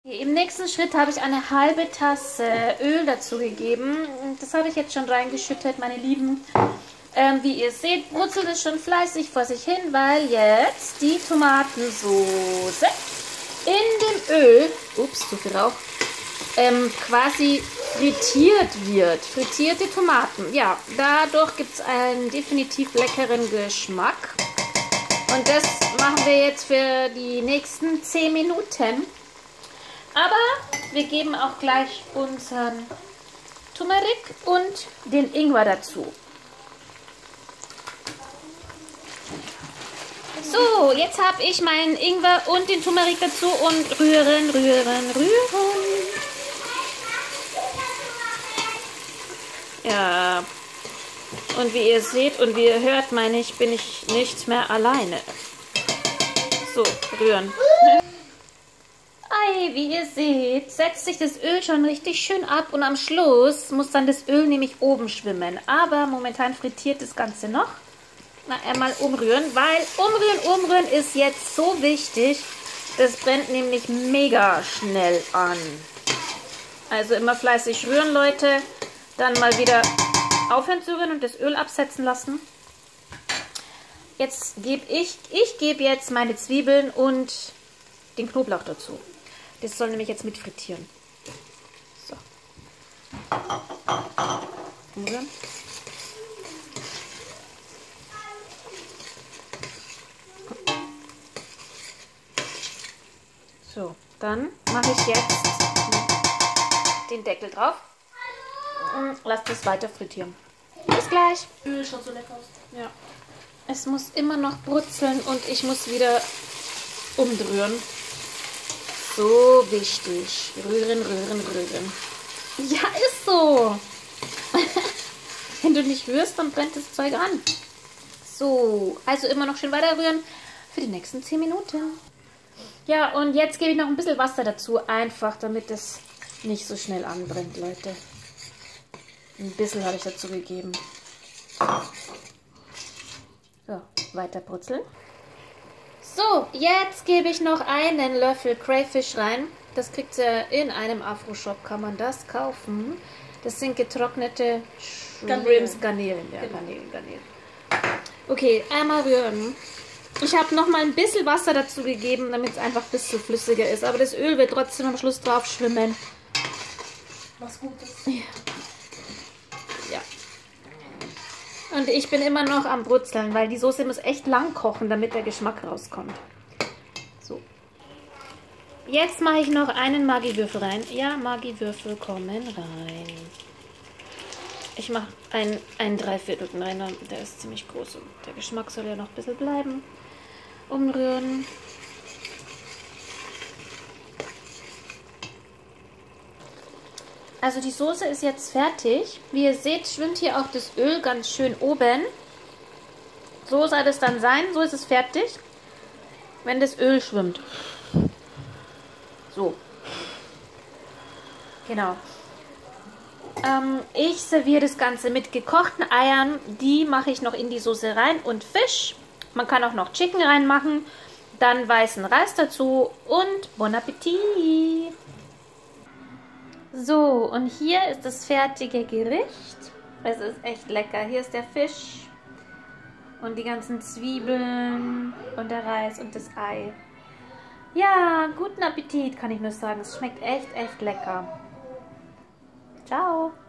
Im nächsten Schritt habe ich eine halbe Tasse Öl dazu gegeben. Das habe ich jetzt schon reingeschüttet, meine Lieben. Wie ihr seht, brutzelt es schon fleißig vor sich hin, weil jetzt die Tomatensoße in dem Öl, ups, zu viel Rauch, quasi frittiert wird. Frittierte Tomaten. Ja, dadurch gibt es einen definitiv leckeren Geschmack. Und das machen wir jetzt für die nächsten 10 Minuten. Aber wir geben auch gleich unseren Turmeric und den Ingwer dazu. So, jetzt habe ich meinen Ingwer und den Turmeric dazu und rühren, rühren, rühren. Ja, und wie ihr seht und wie ihr hört, meine ich, bin ich nicht mehr alleine. So, rühren. Ei, wie ihr seht, setzt sich das Öl schon richtig schön ab und am Schluss muss dann das Öl nämlich oben schwimmen. Aber momentan frittiert das Ganze noch. Na, einmal umrühren, weil umrühren ist jetzt so wichtig. Das brennt nämlich mega schnell an. Also immer fleißig rühren, Leute. Dann mal wieder aufhören zu rühren und das Öl absetzen lassen. Jetzt gebe ich gebe jetzt meine Zwiebeln und den Knoblauch dazu. Das soll nämlich jetzt mit frittieren. So. Umrühren. So, dann mache ich jetzt den Deckel drauf und lasse das weiter frittieren. Bis gleich. Öl schaut so lecker aus. Ja. Es muss immer noch brutzeln und ich muss wieder umrühren. So wichtig. Rühren, rühren, rühren. Ja, ist so. Wenn du nicht rührst, dann brennt das Zeug an. So, also immer noch schön weiter rühren für die nächsten 10 Minuten. Ja, und jetzt gebe ich noch ein bisschen Wasser dazu, einfach damit es nicht so schnell anbrennt, Leute. Ein bisschen habe ich dazu gegeben. So, weiter brutzeln. So, jetzt gebe ich noch einen Löffel Crayfish rein. Das kriegt ihr in einem Afro-Shop, kann man das kaufen. Das sind getrocknete Shrimps, Garnelen. Ja, genau. Garnelen. Okay, einmal rühren. Ich habe noch mal ein bisschen Wasser dazu gegeben, damit es einfach ein bisschen flüssiger ist. Aber das Öl wird trotzdem am Schluss drauf schwimmen. Was Gutes. Ja. Ja. Und ich bin immer noch am Brutzeln, weil die Soße muss echt lang kochen, damit der Geschmack rauskommt. So. Jetzt mache ich noch einen Maggi-Würfel rein. Ja, Maggi-Würfel kommen rein. Ich mache einen Dreiviertel rein, der ist ziemlich groß und der Geschmack soll ja noch ein bisschen bleiben. Umrühren. Also die Soße ist jetzt fertig. Wie ihr seht, schwimmt hier auch das Öl ganz schön oben. So soll das dann sein. So ist es fertig, wenn das Öl schwimmt. So. Genau. Ich serviere das Ganze mit gekochten Eiern. Die mache ich noch in die Soße rein und Fisch. Man kann auch noch Chicken reinmachen. Dann weißen Reis dazu und Bon Appetit. So, und hier ist das fertige Gericht. Es ist echt lecker. Hier ist der Fisch und die ganzen Zwiebeln und der Reis und das Ei. Ja, guten Appetit, kann ich nur sagen. Es schmeckt echt, echt lecker. Ciao.